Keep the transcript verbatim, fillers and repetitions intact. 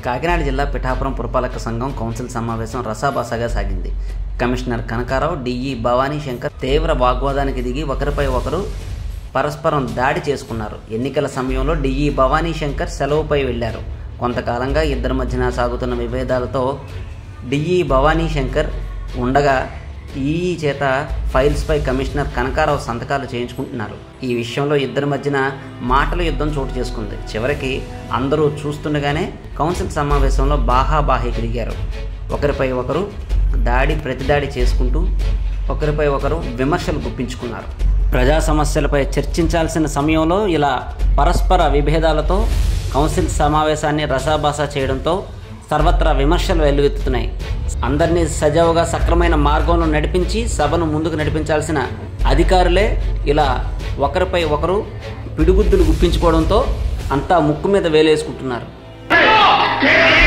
కాకినాడ జిల్లా పిఠాపురం పురపాలక సంఘం కౌన్సిల్ సమావేశం రసాబసాగా సాగింది. కమిషనర్ కనకారావు, డిఈ భవానీ శంకర్ తీవ్ర వాగ్వాదానికి దిగి ఒకరిపై ఒకరు పరస్పరం దాడి చేసుకున్నారు. ఎన్నికల సమయంలో డిఈ భవానీ శంకర్ సెలవుపై వెళ్లారు. కొంతకాలంగా ఇద్దరి మధ్యన సాగుతున్న విభేదాలతో డిఈ భవానీ శంకర్ ఉండగా ఈఈ చేత ఫైల్స్పై కమిషనర్ కనకారావు సంతకాలు చేయించుకుంటున్నారు. ఈ విషయంలో ఇద్దరి మధ్యన మాటల యుద్ధం చోటు చేసుకుంది. చివరికి అందరూ చూస్తుండగానే కౌన్సిల్ సమావేశంలో బాహాబాహీకి దిగారు. ఒకరిపై ఒకరు దాడి ప్రతిదాడి చేసుకుంటూ ఒకరిపై ఒకరు విమర్శలు గుప్పించుకున్నారు. ప్రజా సమస్యలపై చర్చించాల్సిన సమయంలో ఇలా పరస్పర విభేదాలతో కౌన్సిల్ సమావేశాన్ని రసాబసా చేయడంతో సర్వత్రా విమర్శలు వెల్లువెత్తుతున్నాయి. అందరినీ సజావుగా సక్రమైన మార్గంలో నడిపించి సభను ముందుకు నడిపించాల్సిన అధికారులే ఇలా ఒకరిపై ఒకరు పిడిగుద్దులు గుప్పించుకోవడంతో అంతా ముక్కు మీద వేలేసుకుంటున్నారు.